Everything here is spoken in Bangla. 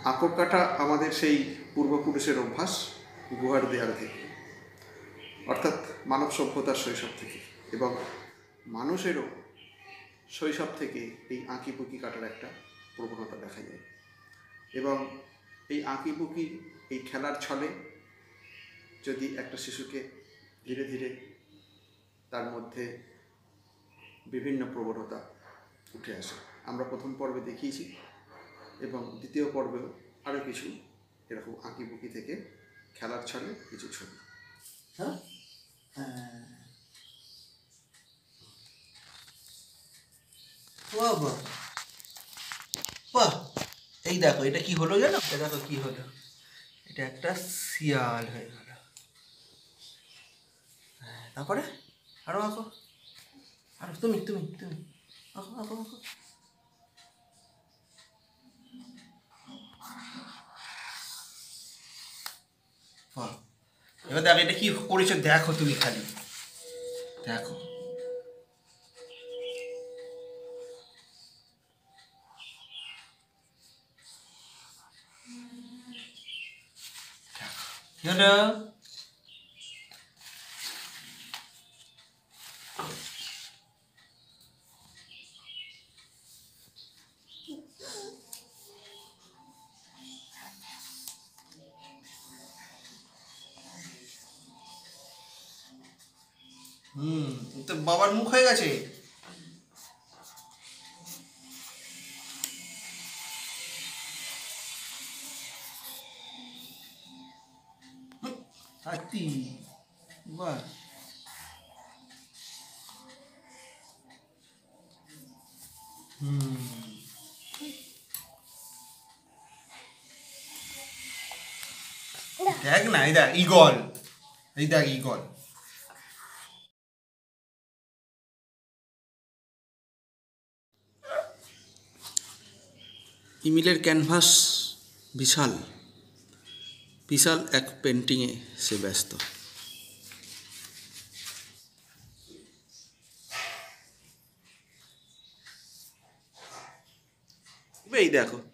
আঁকড় কাটা আমাদের সেই পূর্বপুরুষের অভ্যাস গুহার দেয়াল থেকে, অর্থাৎ মানব সভ্যতার শৈশব থেকে, এবং মানুষেরও শৈশব থেকে এই আঁকিবুকি কাটার একটা প্রবণতা দেখা যায়। এবং এই আঁকিবুকি, এই খেলার ছলে যদি একটা শিশুকে ধীরে ধীরে তার মধ্যে বিভিন্ন প্রবণতা উঠে আসে, আমরা প্রথম পর্বে দেখিয়েছি এবং দ্বিতীয় পর্বেও আরও কিছু এরকম আঁকিবুকি থেকে খেলার ছলে কিছু ছবি। হ্যাঁ, বাহ, এই দেখো এটা কি হলো জানো? এটা দেখো কি হলো, এটা একটা শিয়াল হয়ে গেল। তারপরে আরো আঁকো, আরো তুমি তুমি তুমি আঁকো আঁকো আঁকো। এবার দেখো এটা কি করেছো, দেখো তুমি খালি দেখো। হ্যালো, তো বাবার মুখ হয়ে গেছে। হাতি, বাহ, দেখ না, এই দেখ ঈগল, এই দেখ ঈগল। ইমিলের ক্যানভাস বিশাল বিশাল এক পেন্টিংয়ে সে ব্যস্ত। এই দেখো